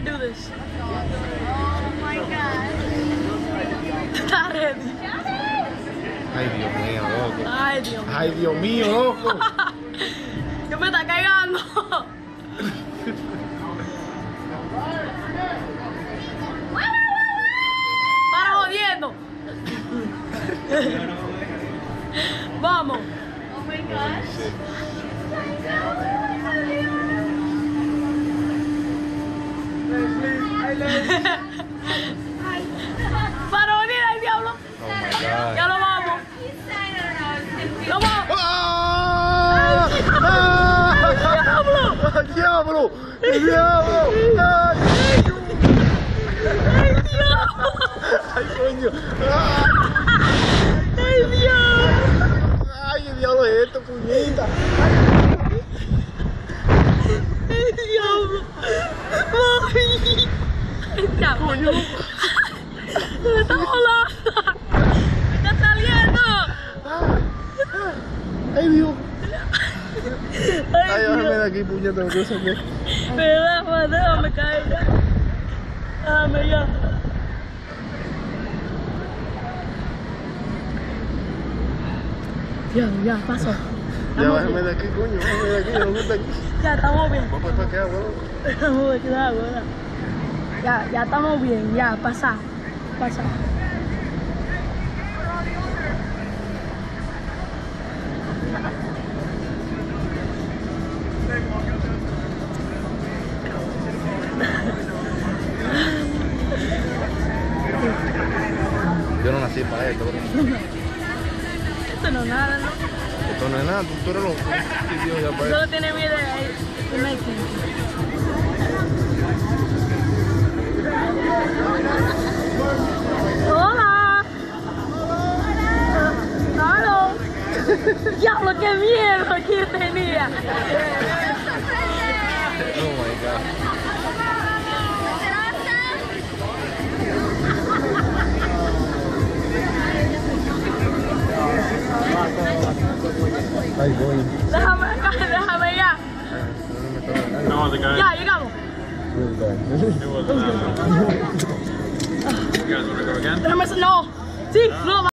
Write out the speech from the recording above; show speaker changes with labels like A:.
A: do this. Oh my God. Está ready.
B: Ay, Dios mío, loco.
A: Ay, Dios mío.
B: Ay, Dios mío, loco.
A: ¿Qué me está cagando? Para jodiendo. Vamos. Oh my gosh. Para venir al diablo.
B: Oh my God.
A: Ya lo vamos. ¡Lo vamos!
B: ¡Ah!
A: ¡Diablo!
B: ¡El diablo! ¡El diablo!
A: ¡Ay, diablo!
B: ¡Ay, coño! ¡Ah!
A: ¡Ay, Dios!
B: ¡Ay, el diablo es esto, puñeta!
A: ¡Ay, diablo! ¡Ay! ¡Ay, diablo!
B: ¡Coño!
A: ¡Me está volando! ¡Me está saliendo!
B: ¡Ay, Dios! ¡Ay,
A: ¡Ay,
B: bájame
A: Dios!
B: de aquí, puñeta! ¡No sé qué!
A: Déjame caer ya. Déjame ya. Ya, pasó.
B: Ya, bájame de aquí, coño. Bájame de aquí, no me gusta aquí.
A: Ya estamos bien.
B: Vamos para acá, weón.
A: Estamos bien, cuidado. Ya estamos bien, ya, pasa.
B: Yo no nací para esto, bro.
A: Esto no es nada, ¿no?
B: Esto no es nada, tú eres loco. Sí, Dios, ya para
A: Solo
B: esto.
A: tiene miedo ahí. Hola. Hola. Diablo, qué miedo que tenía.
B: Oh my God. Ay, voy.
A: Déjame ya.
C: No, the guy.
A: Ya, llegamos.
C: It was. You guys want to go again?
A: No. Sí, no.